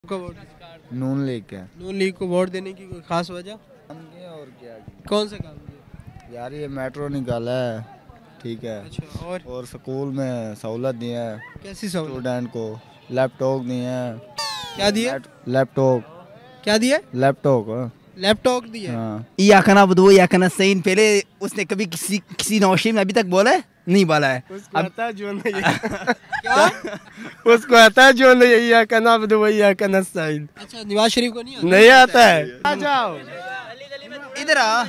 को वोट नून लीग के नून लीग को वोट देने की कोई खास वजह? और क्या कौन से काम किए? यार, ये मेट्रो निकाला है, ठीक है। अच्छा, और स्कूल में सहूलत दी है कैसी सहूलत? स्टूडेंट को। लैपटॉप दिए हैं। क्या दिए? लैपटॉप। क्या दिए? लैपटॉप, हाँ। लैपटॉप दिए? हाँ। या खाना बदू या खाना सही। पहले उसने कभी किसी नौशी में अभी तक बोला है? नहीं बोला है। उसको आता है जो नहीं क्या? उसको आता है जो नहीं या खाना बदू या खाना सही। अच्छा, नवाज शरीफ को नहीं आता है? आ जाओ इधर आ।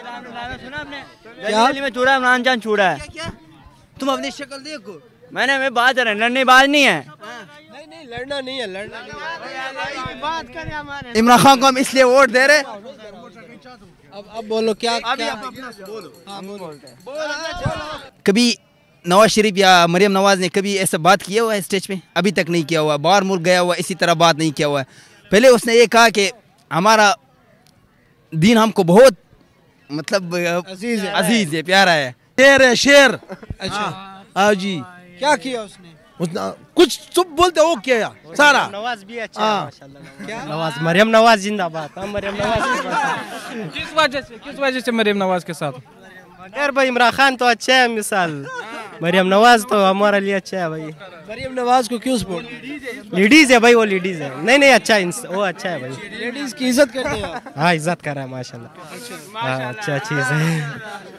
क्या में छूड़ा इमरान खान छूड़ा है। क्या तुम अपनी शक्ल देखो। मैं बात कर रहा हूँ, लड़ने बाज नहीं है। नहीं, लड़ना नहीं है, लड़ना नहीं है। बात करें हमारे इमरान खान को हम इसलिए वोट दे रहे। अब बोलो क्या क्या? हाँ, कभी नवाज शरीफ या मरियम नवाज ने कभी ऐसा बात किया हुआ है स्टेज पे? अभी तक नहीं किया हुआ। बाहर मुल्क गया हुआ इसी तरह बात नहीं किया हुआ है। पहले उसने ये कहा कि हमारा दीन हमको बहुत मतलब अजीज है, प्यारा है। शेर है, शेर। अच्छा, हाँ जी। क्या किया उसने? कुछ सब बोलते हो क्या सारा। नवाज भी अच्छा हाँ। है माशाल्लाह। क्या? नवाज, मरियम नवाज जिंदाबाद। हम मरियम नवाज किस वजह से मरियम नवाज के साथ? यार भाई, इमरान खान तो अच्छा है मिसाल, मरियम नवाज तो हमारे लिए अच्छा है भाई। मरियम नवाज को क्यों सपोर्ट? लेडीज है भाई, वो लेडीज है। नहीं अच्छा है, वो अच्छा है भाई। लेडीज की इज्जत करते हैं आप? हाँ, इज्जत कर रहा है माशाल्लाह। हाँ, अच्छा चीज है।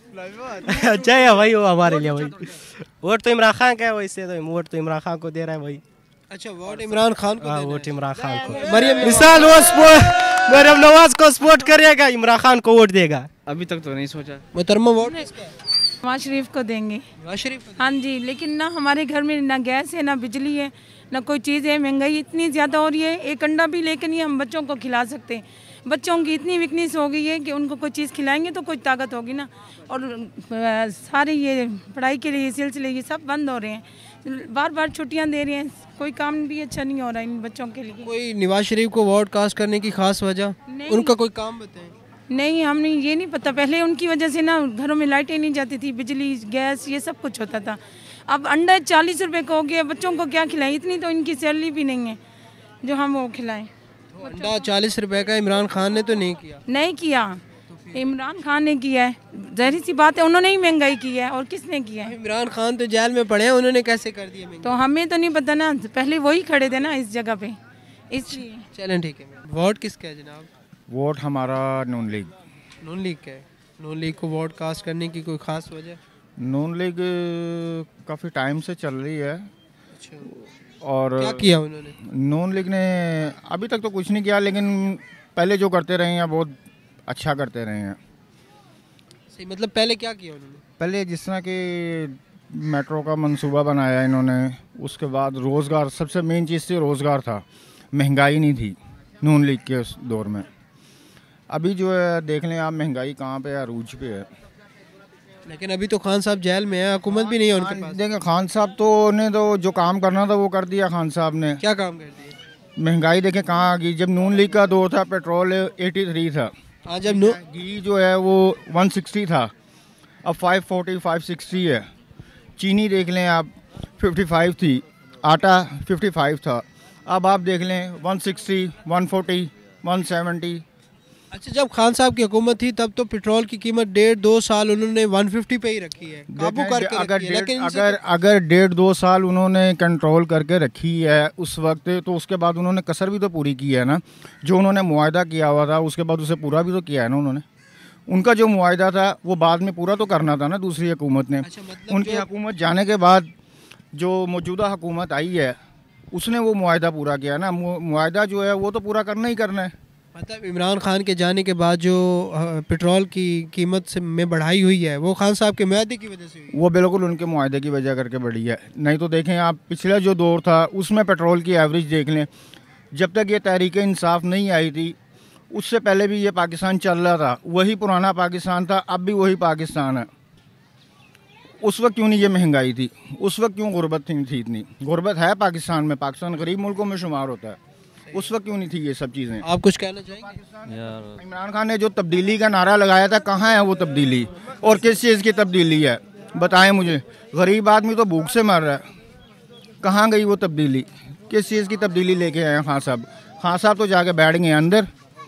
अच्छा है भाई, वो हमारे लिए भाई। वोट तो इमरान खान का है, वैसे तो वोट तो इमरान खान को दे रहा है भाई। अच्छा, वोट इमरान खान को हाँ, देना वोट है। इमरान खान को। मरियम मिसाल वो मरियम नवाज को सपोर्ट करेगा, इमरान खान को वोट देगा। अभी तक तो नहीं सोचा। मुहतरमा वोट किसका है? नवाज शरीफ को देंगे। नवाज शरीफ को? हाँ जी, लेकिन ना हमारे घर में ना गैस है, ना बिजली है, ना कोई चीज़ है। महंगाई इतनी ज़्यादा हो रही है। एक अंडा भी लेकिन ये हम बच्चों को खिला सकते हैं। बच्चों की इतनी वीकनेस हो गई है कि उनको कोई चीज़ खिलाएंगे तो कोई ताकत होगी ना। और सारे ये पढ़ाई के लिए सिलसिले ये सब बंद हो रहे हैं। बार बार छुट्टियां दे रहे हैं। कोई काम भी अच्छा नहीं हो रहा इन बच्चों के लिए। कोई नवाज शरीफ को वोट कास्ट करने की खास वजह? नहीं। उनका कोई काम बताएं। नहीं, हमें ये नहीं पता। पहले उनकी वजह से ना घरों में लाइटें नहीं जाती थी, बिजली गैस ये सब कुछ होता था। अब अंडा 40 रुपए का हो गया। बच्चों को क्या खिलाएं? इतनी तो इनकी सैलरी भी नहीं है जो हम वो खिलाएं। तो अंडा 40 रुपए का इमरान खान ने तो नहीं किया? नहीं किया, इमरान खान ने किया है। जाहिर सी बात है, उन्होंने ही महंगाई की है। और किसने किया है? इमरान खान तो जेल में पड़े हैं, उन्होंने कैसे कर दिया महंगाई? तो हमें तो नहीं पता ना। पहले वही खड़े थे ना इस जगह पे, इसलिए। चलें, ठीक है। वोट किसका है जनाब? वोट हमारा नून लीग। नून लीग का है। नून लीग को वोट कास्ट करने की कोई खास वजह? नून लीग काफ़ी टाइम से चल रही है। अच्छा, और क्या किया उन्होंने? नून लीग ने अभी तक तो कुछ नहीं किया, लेकिन पहले जो करते रहे हैं बहुत अच्छा करते रहे हैं। सही, मतलब पहले क्या किया उन्होंने? पहले जिस तरह कि मेट्रो का मंसूबा बनाया इन्होंने, उसके बाद रोज़गार, सबसे मेन चीज़ थी रोज़गार था। महंगाई नहीं थी नून लीग के उस दौर में। अभी जो है देख लें आप, महंगाई कहाँ पे है, अरूज पे है। लेकिन अभी तो खान साहब जेल में है, हुकूमत भी नहीं है उनके पास। देखें, खान साहब तो ने तो जो काम करना था वो कर दिया खान साहब ने। क्या काम कर दिया? महंगाई देखें कहाँ आ गई। जब नून लीग का दौर था, पेट्रोल 83 था। आज जब घी जो है वो 160 था, अब 540 560 है। चीनी देख लें आप, 55 थी। आटा 55 था, अब आप देख लें 160 140 170। अच्छा, जब खान साहब की हुकूमत थी तब तो पेट्रोल की कीमत 1.5-2 साल उन्होंने 150 पे ही रखी है, काबू करके रखी है। लेकिन अगर 1.5-2 साल उन्होंने कंट्रोल करके रखी है उस वक्त, तो उसके बाद उन्होंने कसर भी तो पूरी की है ना। जो उन्होंने मुआहदा किया हुआ था उसके बाद उसे पूरा भी तो किया है ना उन्होंने। उनका जो मुआहदा था वो बाद में पूरा तो करना था ना दूसरी हुकूमत ने। अच्छा, मतलब उनकी हुकूमत जाने के बाद जो मौजूदा हुकूमत आई है उसने वो मुआहदा पूरा किया ना। मुआहदा जो है वो तो पूरा करना ही करना है। मतलब इमरान खान के जाने के बाद जो पेट्रोल की कीमत से में बढ़ाई हुई है वो खान साहब के मुआहदे की वजह से हुई है? वो बिल्कुल उनके मुआहदे की वजह करके बढ़ी है। नहीं तो देखें आप, पिछला जो दौर था उसमें पेट्रोल की एवरेज देख लें, जब तक ये तहरीक इंसाफ नहीं आई थी उससे पहले भी ये पाकिस्तान चल रहा था। वही पुराना पाकिस्तान था, अब भी वही पाकिस्तान है। उस वक्त क्यों नहीं ये महंगाई थी? उस वक्त क्यों गुर्बत थी इतनी? गुर्बत है पाकिस्तान में, पाकिस्तान गरीब मुल्कों में शुमार होता है। उस वक्त क्यों नहीं थी ये सब चीज़ें? आप कुछ कहना चाहेंगे? इमरान खान ने जो तब्दीली का नारा लगाया था, कहाँ है वो तब्दीली? और किस चीज़ की तब्दीली है बताएं मुझे। गरीब आदमी तो भूख से मर रहा है, कहाँ गई वो तब्दीली? किस चीज़ की तब्दीली लेके आए हैं खान साहब? खान साहब तो जाके बैठ गए अंदर।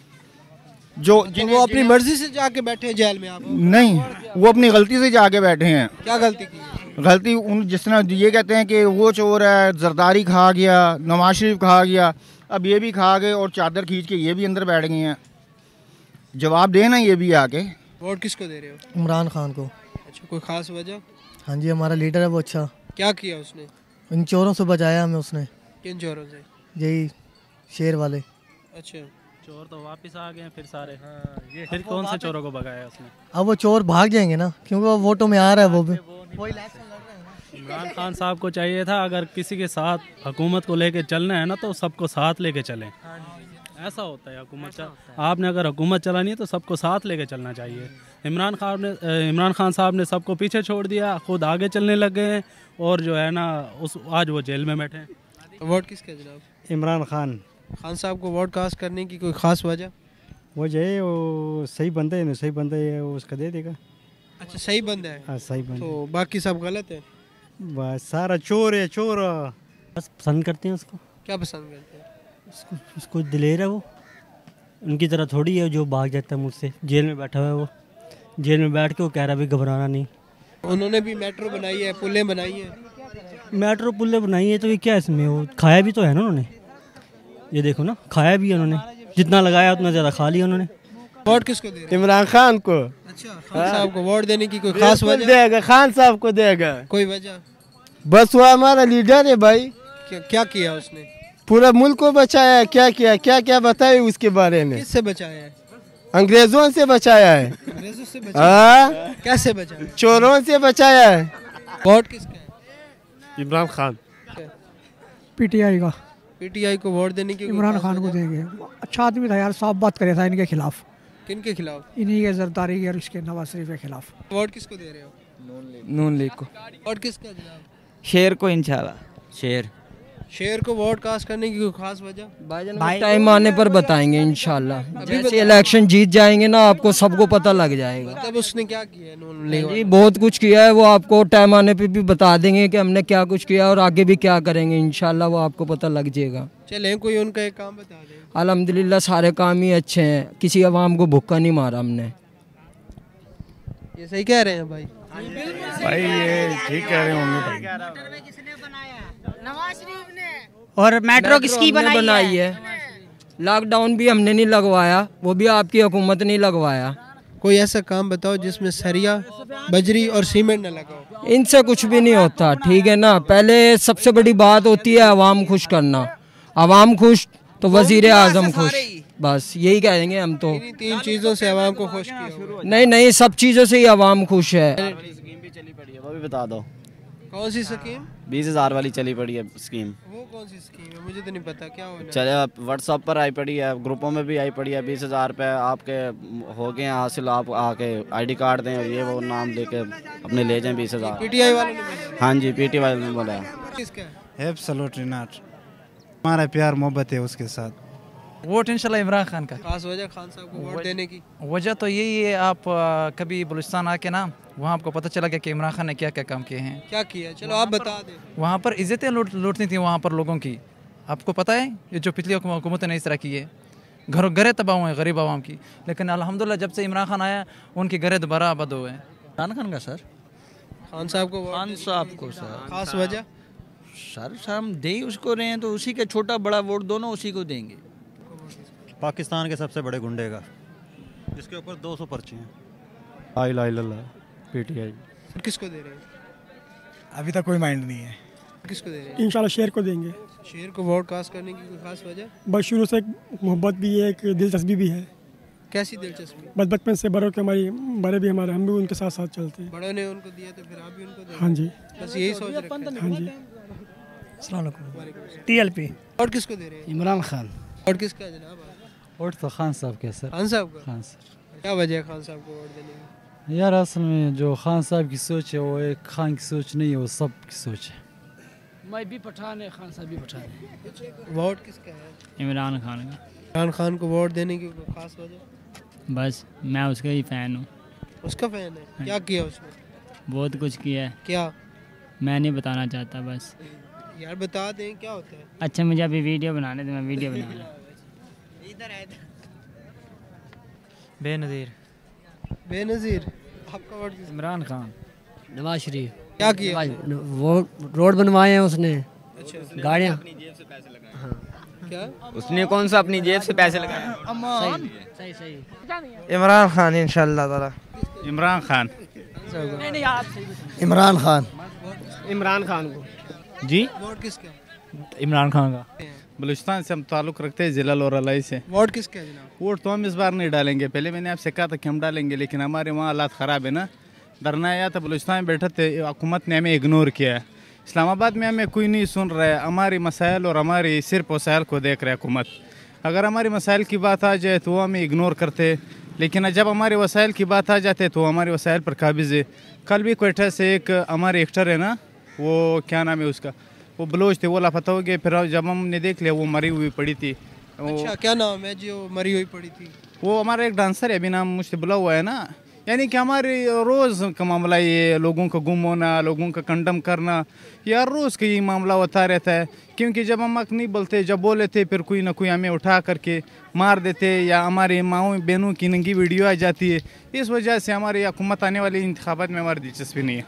जो वो अपनी मर्जी से जाके बैठे हैं जेल में आप? नहीं, वो अपनी गलती से जाके बैठे हैं। क्या गलती की? गलती उन जिस तरह ये कहते हैं कि वो चोर है, जरदारी खा गया, नवाज शरीफ खा गया, अब ये भी खा गए और चादर खींच के ये भी अंदर बैठ गए हैं। जवाब देना ये भी आके। वोट किसको दे रहे हो? इमरान खान को। अच्छा, कोई खास वजह? हाँ जी, हमारा लीडर है वो अच्छा। क्या किया उसने? इन चोरों से बचाया हमें उसने। किन चोरों से? यही शेर वाले। अच्छा, चोर तो वापस आ गए फिर सारे। ये फिर कौन से चोरों को भगाया उसने? अब वो चोर भाग जाएंगे ना, क्योंकि वो वोटों में आ रहा है वो भी। इमरान खान साहब को चाहिए था अगर किसी के साथ हुकूमत को लेके चलना है ना तो सबको साथ लेके चलें। ऐसा होता है हुकूमत आपने अगर हुकूमत चलानी है तो सबको साथ लेके चलना चाहिए। इमरान खान साहब ने सबको पीछे छोड़ दिया, खुद आगे चलने लग गए और जो है ना आज वो जेल में बैठे हैं। वोट किसका जनाब? इमरान खान। खान साहब को वोट कास्ट करने की कोई खास वजह? वो जो है वो सही बंदे है, सही बंदे है वो उसका दे देगा। अच्छा, सही बंदा है। हाँ, सही बंदा। तो बाकी सब गलत है? बस सारा चोर है, चोर। बस पसंद करते हैं उसको। क्या पसंद करते हैं? उसको दिलेर है वो, उनकी तरह थोड़ी है जो भाग जाता है मुझसे। जेल में बैठा हुआ है वो, जेल में बैठ के वो कह रहा है घबराना नहीं। उन्होंने भी मेट्रो बनाई है, पुलें बनाई हैं। मेट्रो पुलें बनाई है तो ये क्या इसमें, वो खाया भी तो है ना उन्होंने। ये देखो ना, खाया भी है उन्होंने, जितना लगाया उतना ज़्यादा खा लिया उन्होंने। वोट किसको दे रहे हैं? इमरान खान को। अच्छा, खान साहब को वोट देने की कोई खास वजह? देगा, खान साहब को देगा। कोई वजह? बस वो हमारा लीडर है भाई। क्या किया उसने? पूरा मुल्क को बचाया है। क्या किया, क्या क्या बताए उसके बारे में? किससे बचाया है? अंग्रेजों से बचाया है। अंग्रेजों से बचाया? कैसे बचाया? चोरों से बचाया है। वोट किसका है? इमरान खान। पीटीआई का। पीटीआई को वोट देने की इमरान खान को देंगे। अच्छा आदमी था यार, साफ बात करे था इनके खिलाफ। किनके खिलाफ? इन्हीं के जरदारी के और इसके नवाज शरीफ के खिलाफ। वोट किसको दे रहे हो? नून लीग को। वोट किसका जनाब? शेर को इंशाल्लाह। शेर को वोट कास्ट करने की कोई खास वजह? भाई टाइम आने पर बताएंगे इंशाल्लाह। जैसे इलेक्शन जीत जाएंगे ना आपको सबको पता लग जाएगा। मतलब उसने क्या किया है नून लीग जी बहुत कुछ किया है, वो आपको टाइम आने पे भी बता देंगे कि हमने क्या कुछ किया और आगे भी क्या करेंगे। इंशाल्लाह वो आपको पता लग जाएगा। चलें, कोई उनका एक काम बता दें। अल्हम्दुलिल्लाह सारे काम ही अच्छे हैं, किसी अवाम को भूखा नहीं मारा हमने। ये सही कह रहे हैं भाई? भाई ये ठीक कह रहे होंगे भाई। और मेट्रो किसकी बनाई है? लॉकडाउन भी हमने नहीं लगवाया, वो भी आपकी हुकूमत नहीं लगवाया। कोई ऐसा काम बताओ जिसमें सरिया, बजरी और सीमेंट न लगाओ। इनसे कुछ भी नहीं होता, ठीक है ना। पहले सबसे बड़ी बात होती है आवाम खुश करना। आवाम खुश तो वजीर आजम खुश, बस यही कहेंगे हम तो। तीन चीजों से आवाम को खुश किया? नहीं, सब चीजों से ही आवाम खुश है। स्कीम भी चली पड़ी है, वो भी बता दो। कौन सी स्कीम? 20,000 वाली चली पड़ी है स्कीम। वो कौन सी स्कीम है? मुझे तो नहीं पता, क्या होना? चले व्हाट्सएप पर आई पड़ी है, ग्रुपों में भी आई पड़ी है। 20,000 रुपये आपके हो गए हासिल, आप आके ID कार्ड दें और ये वो नाम लेके अपने ले जाएं 20,000। पीटीआई वालों ने बोला? हाँ जी, PT वाले ने बोला। किसका? Absolutely not. हमारा प्यार मोहब्बत है उसके साथ। वोट इंशाल्लाह इमरान खान का। खास वजह खान साहब को वोट देने की? वजह तो यही है, आप कभी बलूचिस्तान आके ना वहाँ आपको पता चला गया कि इमरान खान ने क्या क्या काम किए हैं। क्या किया? चलो आप बता दें। वहाँ पर इज्जतें लूटनी थी वहाँ पर लोगों की। आपको पता है ये जो पिछली हुकूमत ने इस तरह की है, घरें तबाह हुए हैं गरीब आवाम की। लेकिन अल्हम्दुलिल्लाह जब से इमरान खान आया उनके घरें दोबारा आबाद हुए हैं। इमरान खान का सर। खान साहब को? खान साहब को सर। खास वजह? सर हम दे ही उसको रहे हैं तो उसी के छोटा बड़ा वोट दोनों उसी को देंगे। पाकिस्तान के सबसे बड़े गुंडे का, जिसके ऊपर 200 पर्चे हैं। PTI। किसको दे रहे हैं? अभी तक कोई माइंड नहीं है। किसको दे रहे हैं? इंशाल्लाह शेर को देंगे। शेर को वोट कास्ट करने की कोई खास वजह? बस शुरू से मोहब्बत भी है, एक दिलचस्पी भी है। कैसी दिलचस्पी? बस बचपन से बड़ों के बड़े भी हमारे, हम भी उनके साथ साथ चलते हैं। बड़ों ने उनको दिया तो फिर आप भी उनको देंगे? हाँ जी, बस यही सोच रखा है। हाँ जी। TLP। वोट किसको दे रहे हैं? इमरान खान। वोट किसका है जनाब? वोट तो खान साहब के सर। खान साहब का? खान साहब। क्या वजह है खान साहब को वोट देने की? यार असल में जो खान साहब की सोच है वो एक खान की सोच नहीं है, वो सब की सोच है। मैं भी पठान है, खान साहब भी पठान है। वोट किसका है? इमरान खान का। इमरान खान को वोट देने की कोई खास वजह? बस मैं उसका ही फ़ैन हूँ। उसका फ़ैन है? क्या किया उसने? बहुत कुछ किया है। क्या? मैं नहीं बताना चाहता बस। यार बता दें क्या होता है। अच्छा मुझे अभी वीडियो बनाने दे, मैं वीडियो बना रहा हूं। इधर है बेनज़ीर। बेनज़ीर। आपका वोट किस? इमरान खान। नवाज शरीफ। क्या किया? वो रोड बनवाए हैं उसने, गाड़ियाँ। क्या उसने कौन सा अपनी जेब से पैसे लगाए? अमान। सही सही। इमरान खान इंशाल्लाह ताला। इमरान खान। इमरान खान। इमरान खान को जी। वोट किसका? इमरान खान का। बलूचिस्तान से हम ताल्लुक़ रखते हैं, ज़िला लोरालाई से। वोट किसका है जनाब? वोट तो हम इस बार नहीं डालेंगे, पहले मैंने आपसे कहा था कि हम डालेंगे, लेकिन हमारे वहाँ हालात ख़राब है ना। धरना आया था, बलूचिस्तान में बैठे थे, हुकूमत ने हमें इग्नोर किया है। इस्लामाबाद में हमें कोई नहीं सुन रहा है, हमारी मसाइल और हमारी सिर्फ वसाइल को देख रहा है हुकूमत। अगर हमारी मसाइल की बात आ जाए तो वो हमें इग्नोर करते, लेकिन जब हमारे वसाइल की बात आ जाते तो हमारे वसाइल पर काबिज़ है। कल भी क्वेटा से एक हमारे एक्टर है ना, वो क्या नाम है उसका, वो बलोच थे, वो लापता हो गए। फिर जब हमने देख लिया वो मरी हुई पड़ी थी। अच्छा क्या नाम है जो मरी हुई पड़ी थी? वो हमारा एक डांसर है, अभी नाम मुझसे बुला हुआ है ना। यानी कि हमारे रोज़ का मामला ये, लोगों का गुम होना, लोगों का कंडम करना, यार रोज़ का ये मामला होता रहता है। क्योंकि जब हम हक नहीं बोलते, जब बोले थे फिर कोई ना कोई हमें उठा करके मार देते, या हमारे माओ बहनों की नंगी वीडियो आ जाती है। इस वजह से हमारे हुकूमत आने वाली इंतखाबात में हमारी दिलचस्पी नहीं है।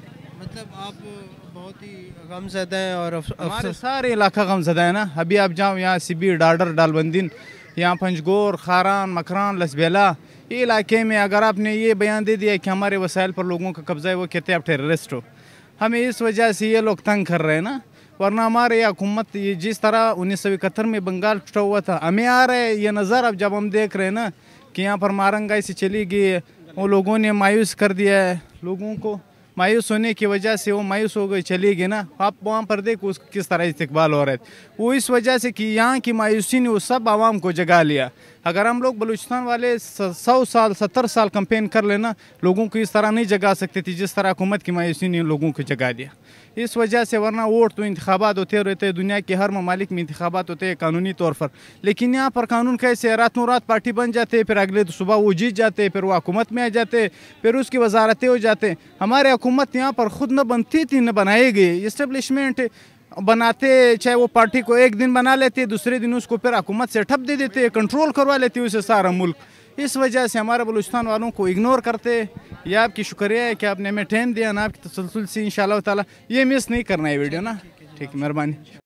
मतलब आप बहुत ही गमज़दा हैं और हमारे सारे इलाका गमज़दा है ना। अभी आप जाओ यहाँ सिबी, डाडर, डालबंदिन, यहाँ पंजगोर, खारान, मकरान, लसबेला, ये इलाके में अगर आपने ये बयान दे दिया कि हमारे वसाइल पर लोगों का कब्जा है, वो कहते हैं आप टेररिस्ट हो। हमें इस वजह से ये लोग तंग कर रहे हैं ना। वरना हमारे हुकूमत ये जिस तरह 1971 में बंगाल टूटा हुआ था, हमें आ रहा है ये नज़र। अब जब हम देख रहे हैं ना कि यहाँ पर मारंगाई से चली गई, वो लोगों ने मायूस कर दिया है, लोगों को मायूस होने की वजह से वो मायूस हो गई, चली गई ना। आप वहाँ पर देखो उसका किस तरह इस्तकबाल हो रहा है। वो इस वजह से कि यहाँ की मायूसी ने वो सब आवाम को जगा लिया। अगर हम लोग बलूचिस्तान वाले 100 साल 70 साल कंपेन कर लेना, लोगों को इस तरह नहीं जगा सकते थे जिस तरह हुकूमत की मायूसी ने लोगों को जगा दिया। इस वजह से, वरना वोट तो इंतखाबात होते रहते हैं, दुनिया के हर ममालिक में इंतखाबात होते हैं कानूनी तौर पर। लेकिन यहाँ पर कानून कैसे, रातों रात पार्टी बन जाते, फिर अगले तो सुबह वो जीत जाते, फिर वो हुकूमत में आ जाते, फिर उसकी वजारतें हो जाते। हमारे हुकूमत यहाँ पर खुद न बनती थी न बनाई गई। इस्टेब्लिशमेंट बनाते, चाहे वो पार्टी को एक दिन बना लेते, दूसरे दिन उसको फिर हुकूमत से ठप दे देते, कंट्रोल करवा लेते उसे सारा मुल्क। इस वजह से हमारे बलूचिस्तान वालों को इग्नोर करते। यह आपकी शुक्रिया है कि आपने हमें टाइम दिया ना, आपकी तसलसल से इंशाल्लाह ताला ये मिस नहीं करना है वीडियो ना। ठीक है, मेहरबानी।